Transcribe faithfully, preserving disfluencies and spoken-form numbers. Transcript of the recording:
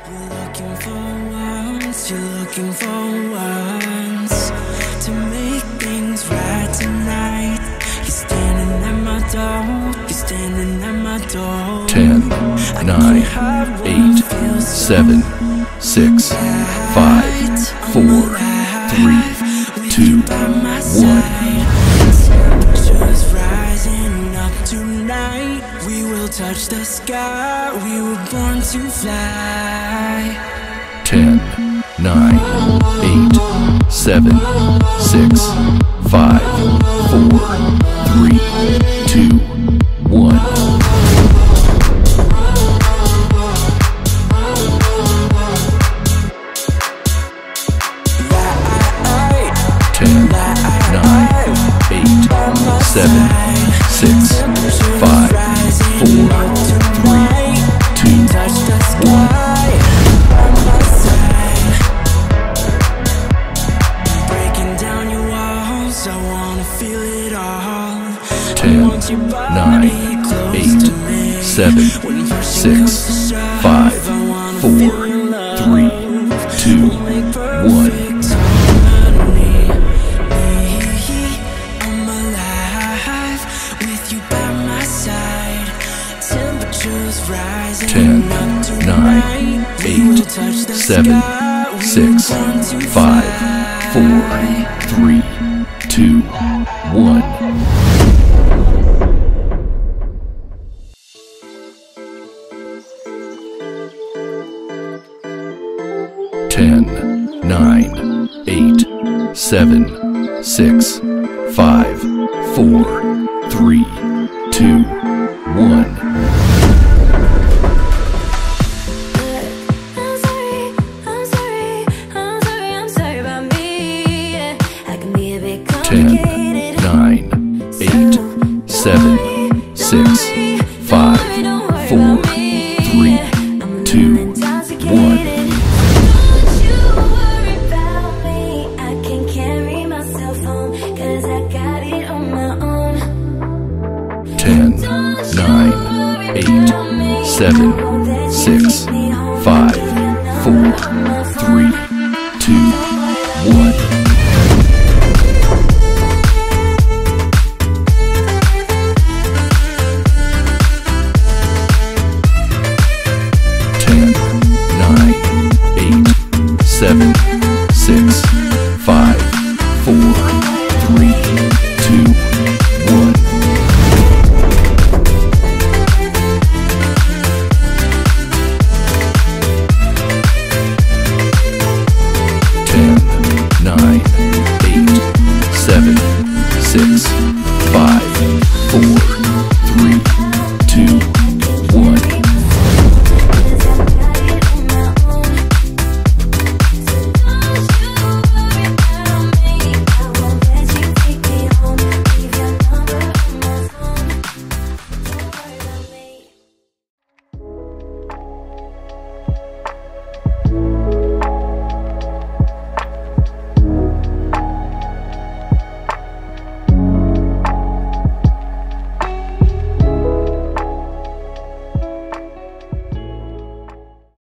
You're looking for once, you're looking for once to make things right tonight. You're standing at my door, you're standing at my door. ten, nine, eight, seven, six, five, four, three, two, one. Temperature's rising up tonight. We will touch the sky, we were born to fly. ten, nine, eight, seven, six, five, four, three, two, one. ten, nine, eight, seven, six, five, four, three, two, one. ten, nine, eight, seven, six, five, four, three, two, one. I'm alive with you by my side. Temperatures rising. ten, nine, eight, seven, six, five, four, three, two, one. ten, nine, eight, seven, six, five, four, three, two, one. ten, nine, eight, seven, six, five, four, three, two, one. ten, nine, eight, seven, six, five, four, three, two, one. ten, nine, eight, seven, six, five, four, three, two, one. nine, eight, seven, six, five, four, three,